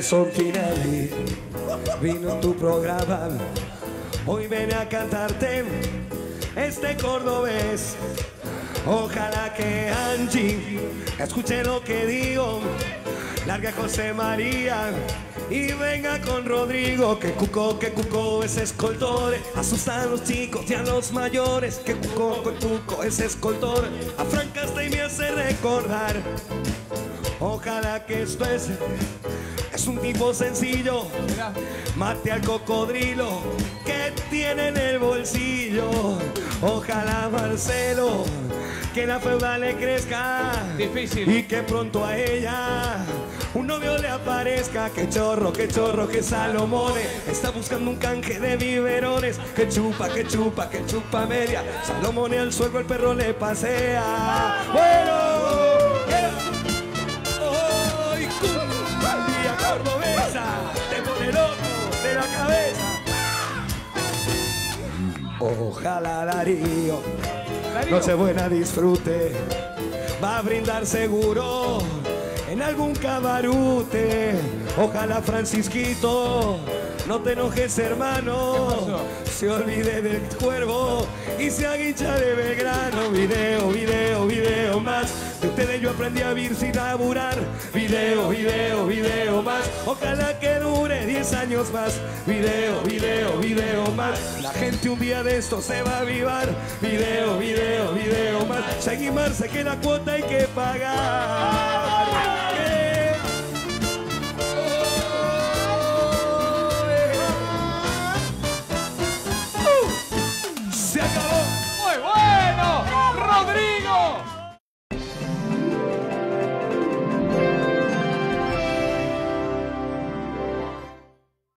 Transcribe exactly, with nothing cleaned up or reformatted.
Nelson Tinelli vino en tu programa. Hoy viene a cantarte este cordobés. Ojalá que Angie escuche lo que digo. Larga a José María y venga con Rodrigo. Que cuco, que cuco es escoltor. Asusta a los chicos y a los mayores. Que cuco, que cuco es escoltor. A Frank Castell me hace recordar. Ojalá que esto es Es un tipo sencillo. Mate al cocodrilo que tiene en el bolsillo. Ojalá Marcelo que la feuda le crezca. Difícil. Y que pronto a ella un novio le aparezca. Que chorro, que chorro, que Salomone está buscando un canje de biberones. Que chupa, que chupa, que chupa media. Salomone al suelo el perro le pasea. Bueno, yeah. Hoy cumbia cordobesa te pone loco de la cabeza. Ojalá Darío, Darío. Nochebuena disfrute, va a brindar seguro en algún cabarute. Ojalá Francisquito, no te enojes hermano, se olvide del cuervo y se aguicha de Belgrano. Video, video, video más, de ustedes yo aprendí a vivir sin laburar. Video, video, video más, ojalá que dure diez años más. Video, video, video más, la gente un día de esto se va a avivar. Video, video, video más, seguimos, sé que la cuota hay que pagar.